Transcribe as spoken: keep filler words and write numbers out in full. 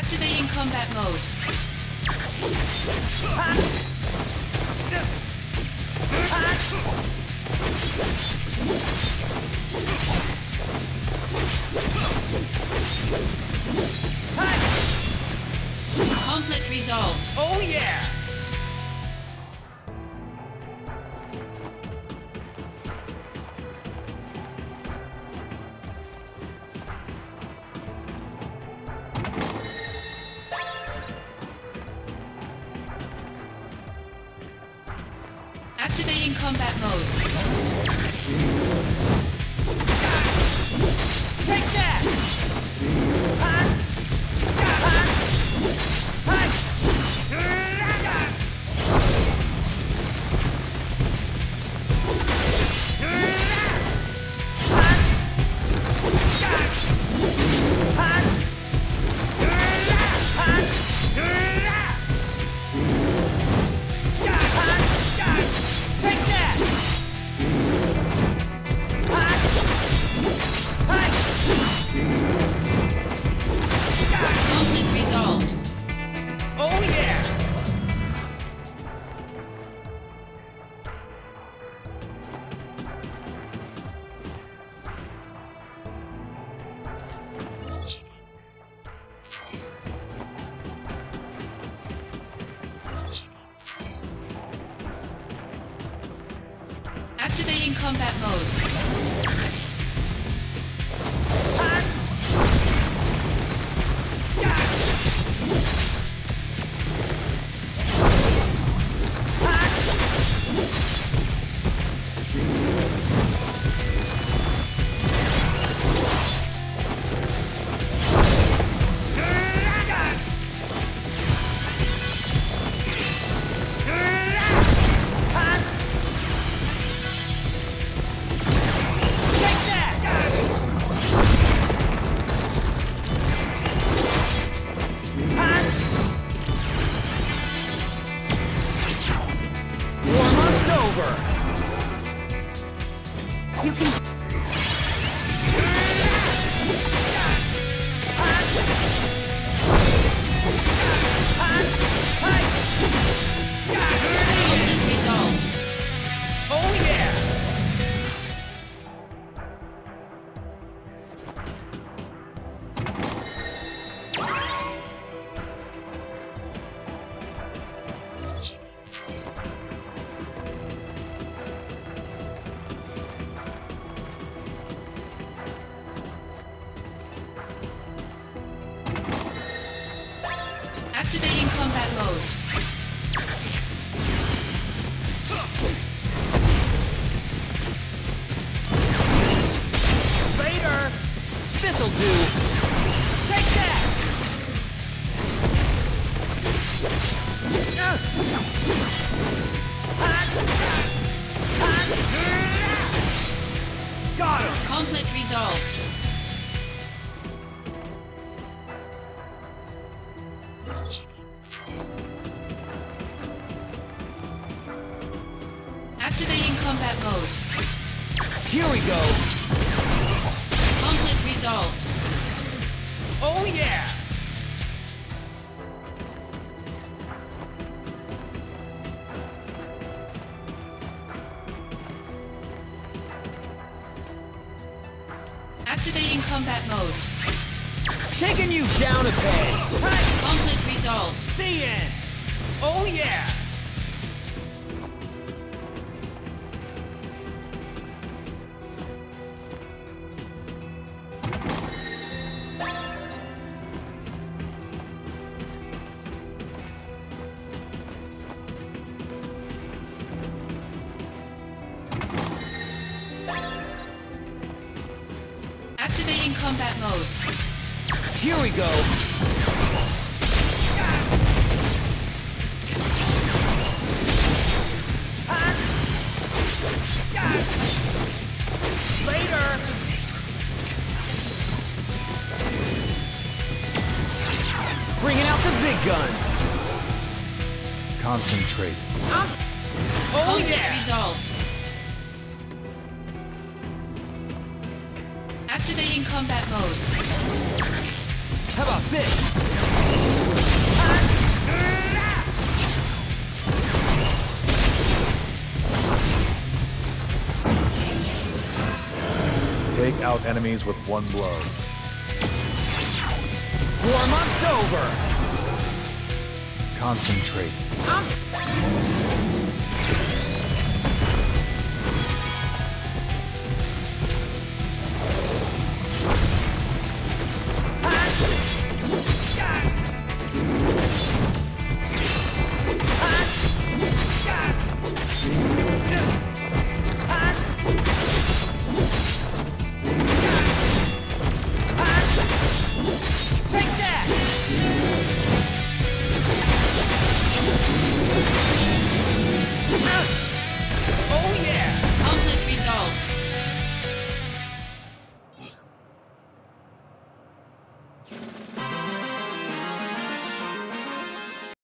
Activating combat mode. Conflict resolved. Oh yeah! Activating combat mode. Take that! Conflict resolved. Oh yeah! Activating combat mode. Warm-up's over! You can. Conflict resolved. Oh yeah! Activating combat mode. Vader! This'll do! Take that! Got him! Conflict resolved. Activating combat mode. Here we go! Conflict resolved. Oh yeah! Activating combat mode. Taking you down a peg! Conflict resolved. The end! Oh yeah! Activating combat mode. Here we go! Later! Bringing out the big guns! Concentrate. Oh Conflict yeah! resolved. Activating combat mode. How about this? out enemies with one blow. Warm-up's over. Concentrate. I'm